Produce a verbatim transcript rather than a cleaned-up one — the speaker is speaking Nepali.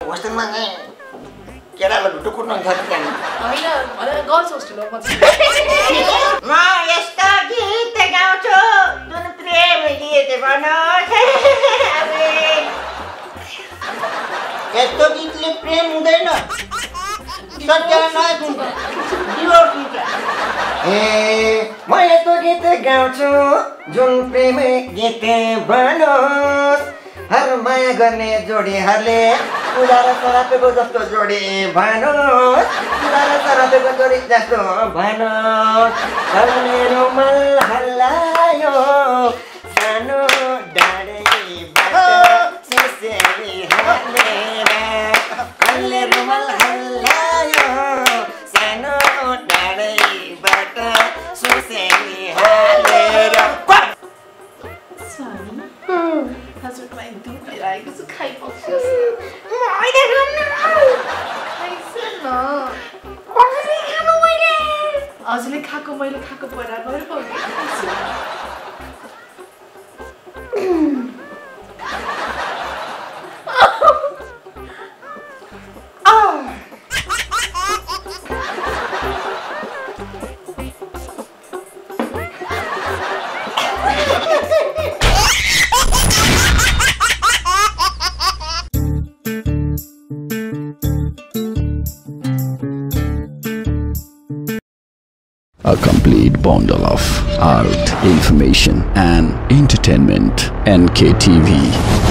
होस्टेलमा चाहिँ केटालाई ढुट्टो कुट्नु हुन्छ नि त्यहाँ होइन गर्ल्स होस्टेल हो म म यस्तो गीत गाउँछु जुन प्रेम गीत बनोस् यस्तो गीतले प्रेम हुँदैन सत्यानाश हुन्छ डिभोर्स हुन्छ ए म यस्तो गीत गाउँछु जुन प्रेम गीत बनोस् हर माया गर्ने जोडीहरूले उडा र सरापेको जस्तो जोडी भनोस् उडा र सरापेको जोडी जस्तो भनोस् हल्ले रुमाल हल्लायो सानो डाँडैबाट सुसेली हालेर हल्ले रुमाल हल्लायो सानो डाँडैबाट सुसेली हालेर हजुरमा एकदम खाइरहेको छु खाइबस्छु हजुरले खाएको मैले खाएको बराबर A complete bundle of art, information and entertainment. N K T V.